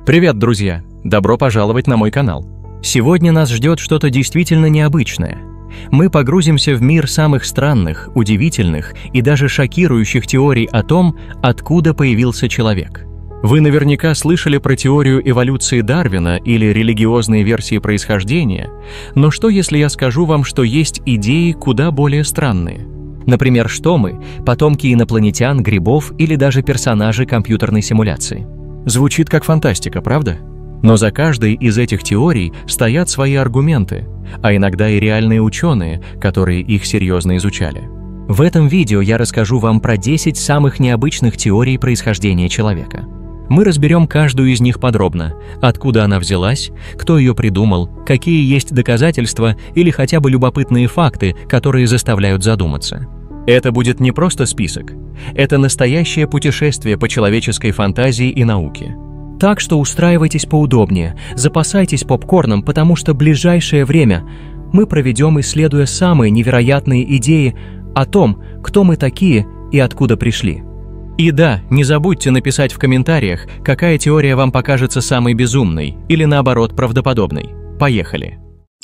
Привет, друзья! Добро пожаловать на мой канал. Сегодня нас ждет что-то действительно необычное. Мы погрузимся в мир самых странных, удивительных и даже шокирующих теорий о том, откуда появился человек. Вы наверняка слышали про теорию эволюции Дарвина или религиозные версии происхождения, но что если я скажу вам, что есть идеи куда более странные? Например, что мы – потомки инопланетян, грибов или даже персонажи компьютерной симуляции. Звучит как фантастика, правда? Но за каждой из этих теорий стоят свои аргументы, а иногда и реальные ученые, которые их серьезно изучали. В этом видео я расскажу вам про 10 самых необычных теорий происхождения человека. Мы разберем каждую из них подробно, откуда она взялась, кто ее придумал, какие есть доказательства или хотя бы любопытные факты, которые заставляют задуматься. Это будет не просто список, это настоящее путешествие по человеческой фантазии и науке. Так что устраивайтесь поудобнее, запасайтесь попкорном, потому что ближайшее время мы проведем, исследуя самые невероятные идеи о том, кто мы такие и откуда пришли. И да, не забудьте написать в комментариях, какая теория вам покажется самой безумной или наоборот правдоподобной. Поехали!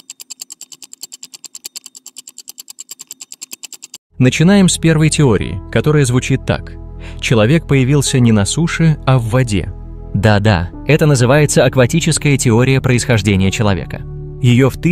Начинаем с первой теории, которая звучит так. Человек появился не на суше, а в воде. Да-да, это называется акватическая теория происхождения человека. Ее в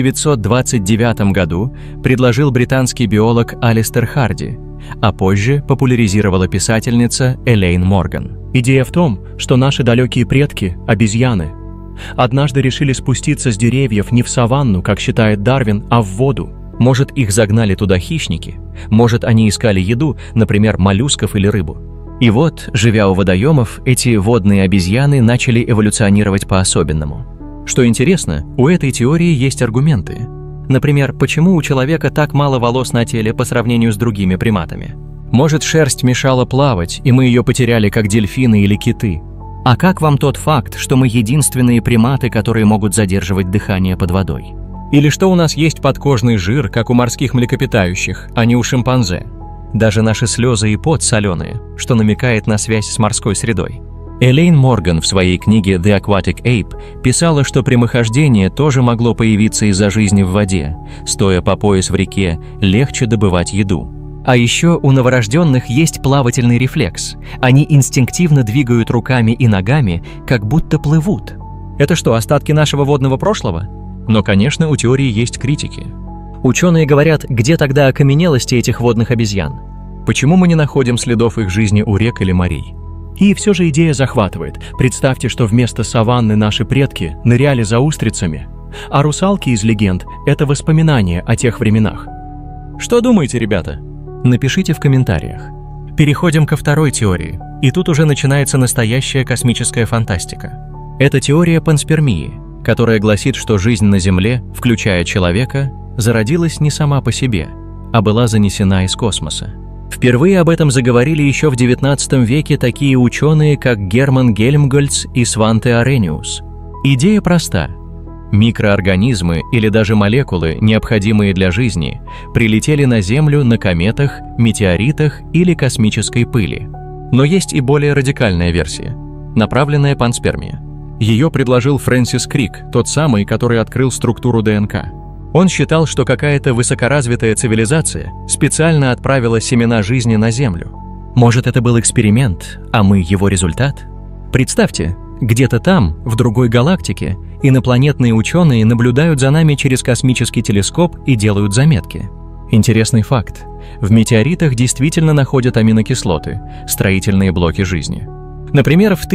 1929 году предложил британский биолог Алистер Харди, а позже популяризировала писательница Элейн Морган. Идея в том, что наши далекие предки, обезьяны, однажды решили спуститься с деревьев не в саванну, как считает Дарвин, а в воду. Может, их загнали туда хищники, может, они искали еду, например, моллюсков или рыбу. И вот, живя у водоемов, эти водные обезьяны начали эволюционировать по-особенному. Что интересно, у этой теории есть аргументы. Например, почему у человека так мало волос на теле по сравнению с другими приматами? Может, шерсть мешала плавать, и мы ее потеряли, как дельфины или киты? А как вам тот факт, что мы единственные приматы, которые могут задерживать дыхание под водой? Или что у нас есть подкожный жир, как у морских млекопитающих, а не у шимпанзе? Даже наши слезы и пот соленые, что намекает на связь с морской средой. Элейн Морган в своей книге «The Aquatic Ape» писала, что прямохождение тоже могло появиться из-за жизни в воде. Стоя по пояс в реке, легче добывать еду. А еще у новорожденных есть плавательный рефлекс. Они инстинктивно двигают руками и ногами, как будто плывут. Это что, остатки нашего водного прошлого? Но, конечно, у теории есть критики. Ученые говорят, где тогда окаменелости этих водных обезьян? Почему мы не находим следов их жизни у рек или морей? И все же идея захватывает. Представьте, что вместо саванны наши предки ныряли за устрицами, а русалки из легенд – это воспоминания о тех временах. Что думаете, ребята? Напишите в комментариях. Переходим ко второй теории, и тут уже начинается настоящая космическая фантастика. Это теория панспермии, которая гласит, что жизнь на Земле, включая человека, зародилась не сама по себе, а была занесена из космоса. Впервые об этом заговорили еще в XIX веке такие ученые, как Герман Гельмгольц и Сванте Арениус. Идея проста. Микроорганизмы или даже молекулы, необходимые для жизни, прилетели на Землю на кометах, метеоритах или космической пыли. Но есть и более радикальная версия – направленная панспермия. Ее предложил Фрэнсис Крик, тот самый, который открыл структуру ДНК. Он считал, что какая-то высокоразвитая цивилизация специально отправила семена жизни на Землю. Может, это был эксперимент, а мы его результат? Представьте, где-то там, в другой галактике, инопланетные ученые наблюдают за нами через космический телескоп и делают заметки. Интересный факт. В метеоритах действительно находят аминокислоты, строительные блоки жизни. Например, в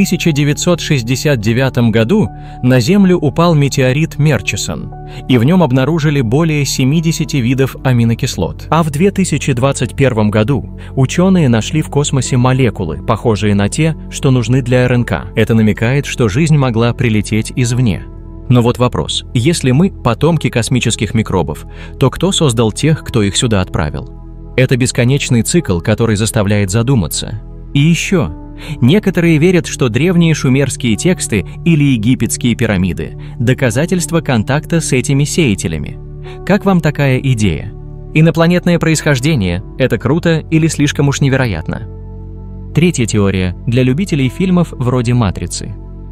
1969 году на Землю упал метеорит Мерчисон, и в нем обнаружили более 70 видов аминокислот. А в 2021 году ученые нашли в космосе молекулы, похожие на те, что нужны для РНК. Это намекает, что жизнь могла прилететь извне. Но вот вопрос. Если мы потомки космических микробов, то кто создал тех, кто их сюда отправил? Это бесконечный цикл, который заставляет задуматься. И еще. Некоторые верят, что древние шумерские тексты или египетские пирамиды – доказательство контакта с этими сеятелями. Как вам такая идея? Инопланетное происхождение – это круто или слишком уж невероятно? Третья теория для любителей фильмов вроде «Матрицы».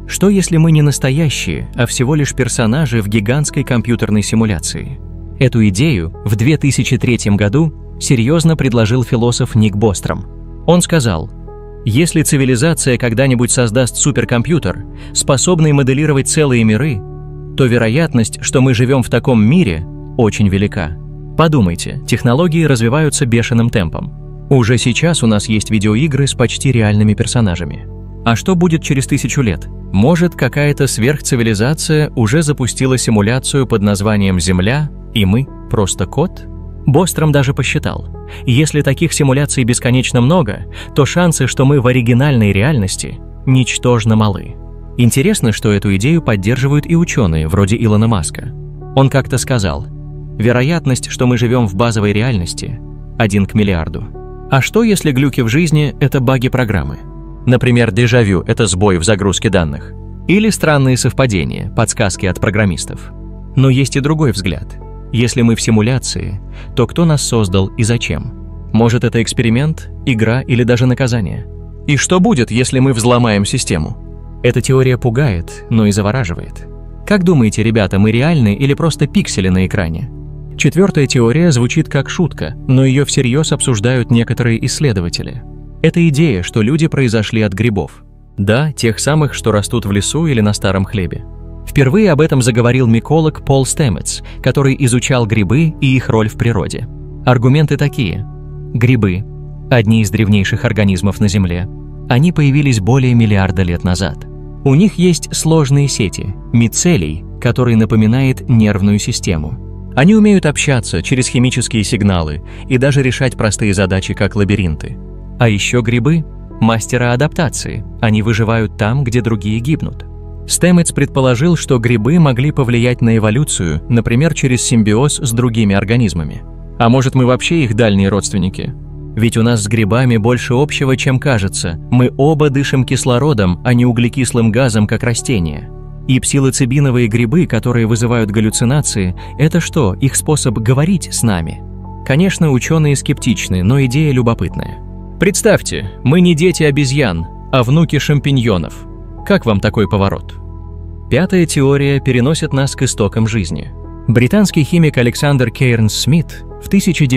Что если мы не настоящие, а всего лишь персонажи в гигантской компьютерной симуляции? Эту идею в 2003 году серьезно предложил философ Ник Бостром. Он сказал: «Если цивилизация когда-нибудь создаст суперкомпьютер, способный моделировать целые миры, то вероятность, что мы живем в таком мире, очень велика». Подумайте, технологии развиваются бешеным темпом. Уже сейчас у нас есть видеоигры с почти реальными персонажами. А что будет через 1000 лет? Может, какая-то сверхцивилизация уже запустила симуляцию под названием Земля, и мы просто код? Бостром даже посчитал: если таких симуляций бесконечно много, то шансы, что мы в оригинальной реальности, ничтожно малы. Интересно, что эту идею поддерживают и ученые, вроде Илона Маска. Он как-то сказал: вероятность, что мы живем в базовой реальности, 1 к миллиарду. А что, если глюки в жизни – это баги программы? Например, дежавю – это сбой в загрузке данных. Или странные совпадения, подсказки от программистов. Но есть и другой взгляд. Если мы в симуляции, то кто нас создал и зачем? Может, это эксперимент, игра или даже наказание? И что будет, если мы взломаем систему? Эта теория пугает, но и завораживает. Как думаете, ребята, мы реальны или просто пиксели на экране? Четвертая теория звучит как шутка, но ее всерьез обсуждают некоторые исследователи. Это идея, что люди произошли от грибов. Да, тех самых, что растут в лесу или на старом хлебе. Впервые об этом заговорил миколог Пол Стэметс, который изучал грибы и их роль в природе. Аргументы такие. Грибы – одни из древнейших организмов на Земле. Они появились более миллиарда лет назад. У них есть сложные сети – мицелий, который напоминает нервную систему. Они умеют общаться через химические сигналы и даже решать простые задачи, как лабиринты. А еще грибы – мастера адаптации. Они выживают там, где другие гибнут. Стэметс предположил, что грибы могли повлиять на эволюцию, например, через симбиоз с другими организмами. А может, мы вообще их дальние родственники? Ведь у нас с грибами больше общего, чем кажется. Мы оба дышим кислородом, а не углекислым газом, как растения. И псилоцибиновые грибы, которые вызывают галлюцинации, это что, их способ говорить с нами? Конечно, ученые скептичны, но идея любопытная. Представьте, мы не дети обезьян, а внуки шампиньонов. Как вам такой поворот? Пятая теория переносит нас к истокам жизни. Британский химик Александр Кейрнс Смит в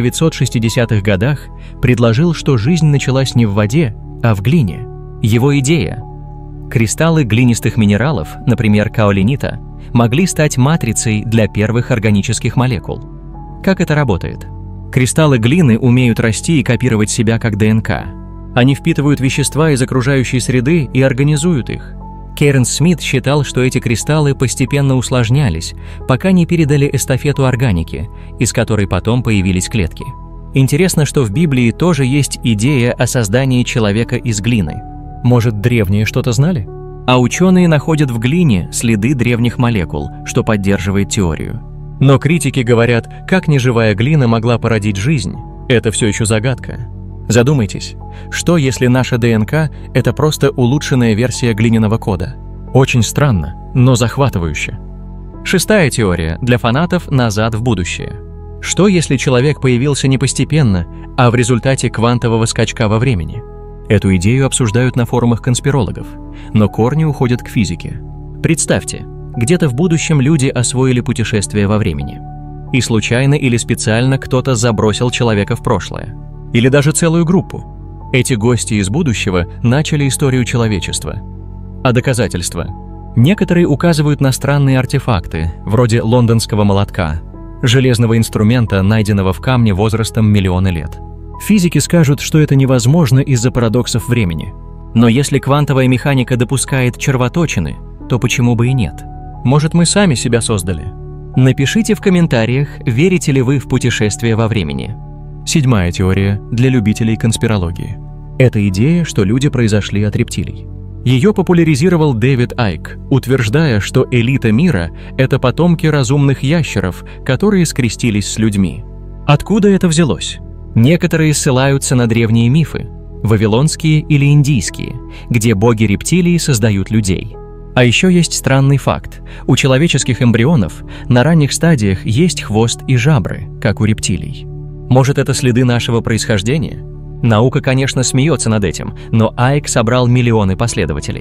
1960-х годах предложил, что жизнь началась не в воде, а в глине. Его идея – кристаллы глинистых минералов, например, каолинита, могли стать матрицей для первых органических молекул. Как это работает? Кристаллы глины умеют расти и копировать себя как ДНК. Они впитывают вещества из окружающей среды и организуют их. Кейрнс Смит считал, что эти кристаллы постепенно усложнялись, пока не передали эстафету органике, из которой потом появились клетки. Интересно, что в Библии тоже есть идея о создании человека из глины. Может, древние что-то знали? А ученые находят в глине следы древних молекул, что поддерживает теорию. Но критики говорят, как неживая глина могла породить жизнь? Это все еще загадка. Задумайтесь, что если наша ДНК – это просто улучшенная версия глиняного кода? Очень странно, но захватывающе. Шестая теория для фанатов «Назад в будущее». Что если человек появился не постепенно, а в результате квантового скачка во времени? Эту идею обсуждают на форумах конспирологов, но корни уходят к физике. Представьте, где-то в будущем люди освоили путешествие во времени. И случайно или специально кто-то забросил человека в прошлое. Или даже целую группу. Эти гости из будущего начали историю человечества. А доказательства? Некоторые указывают на странные артефакты, вроде лондонского молотка, железного инструмента, найденного в камне возрастом миллионы лет. Физики скажут, что это невозможно из-за парадоксов времени. Но если квантовая механика допускает червоточины, то почему бы и нет? Может, мы сами себя создали? Напишите в комментариях, верите ли вы в путешествие во времени. Седьмая теория для любителей конспирологии. Это идея, что люди произошли от рептилий. Ее популяризировал Дэвид Айк, утверждая, что элита мира – это потомки разумных ящеров, которые скрестились с людьми. Откуда это взялось? Некоторые ссылаются на древние мифы, вавилонские или индийские, где боги рептилии создают людей. А еще есть странный факт. У человеческих эмбрионов на ранних стадиях есть хвост и жабры, как у рептилий. Может, это следы нашего происхождения? Наука, конечно, смеется над этим, но Айк собрал миллионы последователей.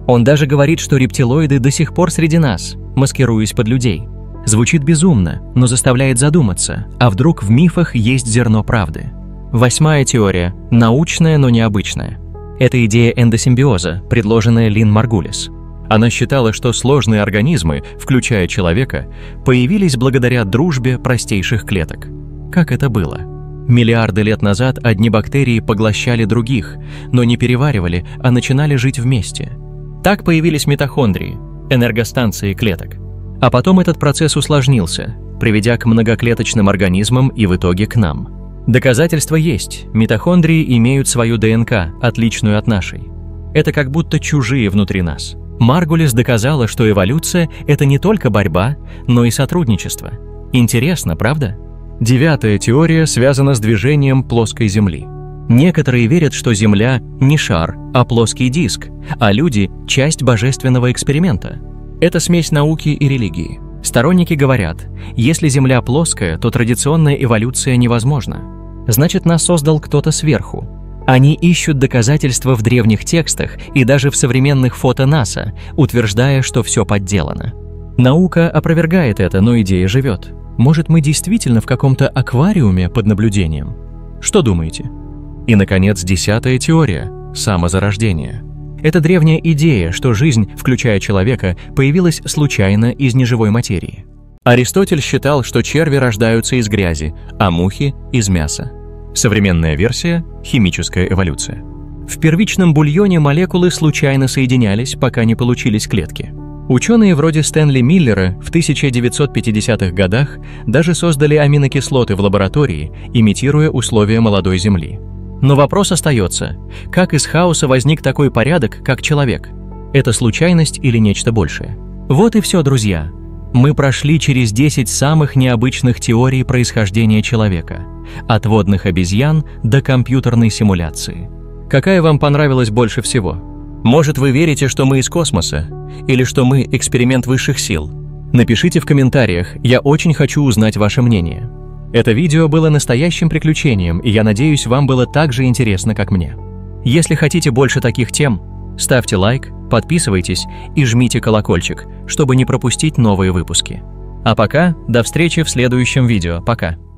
Он даже говорит, что рептилоиды до сих пор среди нас, маскируясь под людей. Звучит безумно, но заставляет задуматься, а вдруг в мифах есть зерно правды. 8-я теория – научная, но необычная. Это идея эндосимбиоза, предложенная Лин Маргулис. Она считала, что сложные организмы, включая человека, появились благодаря дружбе простейших клеток. Как это было? Миллиарды лет назад одни бактерии поглощали других, но не переваривали, а начинали жить вместе. Так появились митохондрии, энергостанции клеток. А потом этот процесс усложнился, приведя к многоклеточным организмам и в итоге к нам. Доказательства есть, митохондрии имеют свою ДНК, отличную от нашей. Это как будто чужие внутри нас. Маргулис доказала, что эволюция – это не только борьба, но и сотрудничество. Интересно, правда? 9-я теория связана с движением плоской Земли. Некоторые верят, что Земля не шар, а плоский диск, а люди – часть божественного эксперимента. Это смесь науки и религии. Сторонники говорят, если Земля плоская, то традиционная эволюция невозможна. Значит, нас создал кто-то сверху. Они ищут доказательства в древних текстах и даже в современных фото НАСА, утверждая, что все подделано. Наука опровергает это, но идея живет. Может, мы действительно в каком-то аквариуме под наблюдением? Что думаете? И, наконец, 10-я теория – самозарождение. Это древняя идея, что жизнь, включая человека, появилась случайно из неживой материи. Аристотель считал, что черви рождаются из грязи, а мухи – из мяса. Современная версия – химическая эволюция. В первичном бульоне молекулы случайно соединялись, пока не получились клетки. Ученые вроде Стэнли Миллера в 1950-х годах даже создали аминокислоты в лаборатории, имитируя условия молодой Земли. Но вопрос остается, как из хаоса возник такой порядок, как человек? Это случайность или нечто большее? Вот и все, друзья. Мы прошли через 10 самых необычных теорий происхождения человека, от водных обезьян до компьютерной симуляции. Какая вам понравилась больше всего? Может, вы верите, что мы из космоса? Или что мы эксперимент высших сил? Напишите в комментариях, я очень хочу узнать ваше мнение. Это видео было настоящим приключением, и я надеюсь, вам было так же интересно, как мне. Если хотите больше таких тем, ставьте лайк, подписывайтесь и жмите колокольчик, чтобы не пропустить новые выпуски. А пока, до встречи в следующем видео. Пока!